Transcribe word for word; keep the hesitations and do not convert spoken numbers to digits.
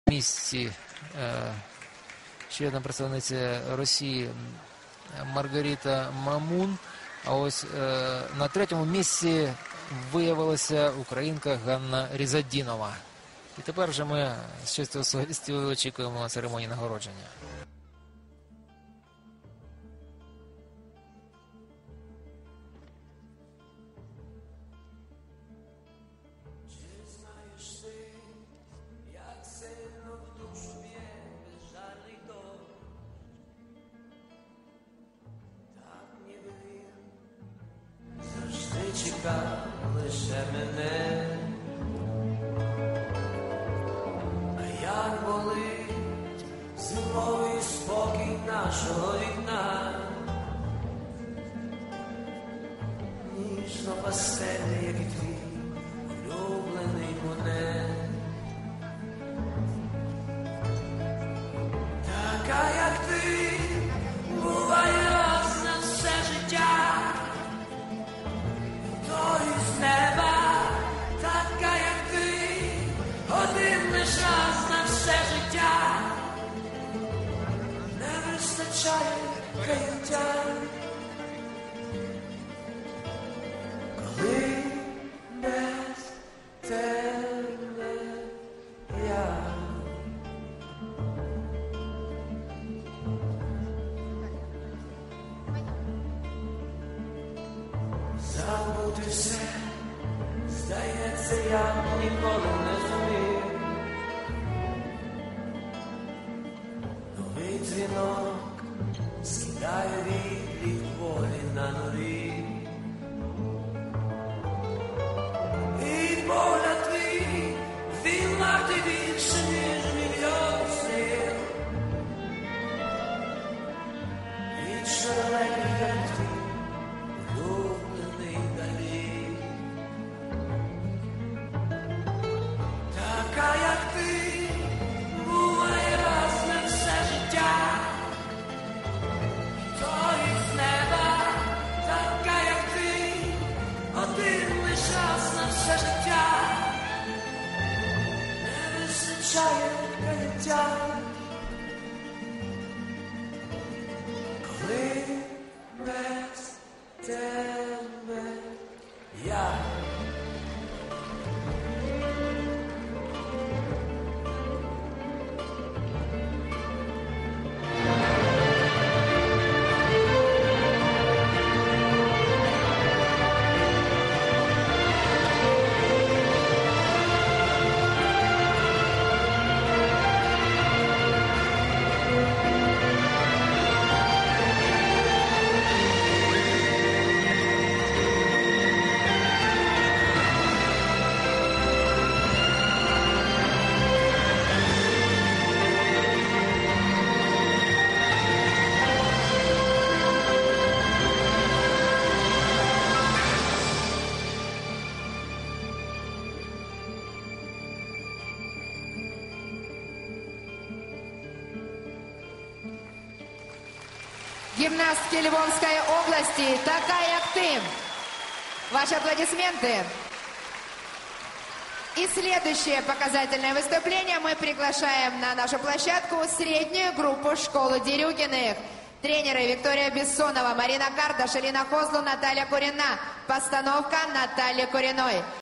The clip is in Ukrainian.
місці ще одна представниця Росії Маргарита Мамун. А ось на третьому місці виявилася українка Ганна Різадінова. І тепер вже ми з чистою совістю очікуємо церемонії нагородження. Чекав лише мене, а як болить зимовий спокій нашого вікна, ніжно пастельний, як і твій улюблений моне, така, як ти, буває раз на все життя. З неба, така, як ти, один лиш раз на все життя, не вистачає каяття, коли без тебе я. Забути все, здається, я ніколи не зумів. Новий дзвінок скидає відлік волі на нові. І погляд твій, він вартий більше, ніж мільйон слів. Вічно далекий, як ти, улюблений далі. Така, як ти, буває раз на все життя. То із неба, така, як ти, один лиш раз на все життя, не вистачає каяття, коли без тебе я. Гимнастки Львовской области, такая, как ты. Ваши аплодисменты. И следующее показательное выступление мы приглашаем на нашу площадку среднюю группу школы Дерюгиных. Тренеры Виктория Бессонова, Марина Кардаш, Алина Козлу, Наталья Курина. Постановка Натальи Куриной.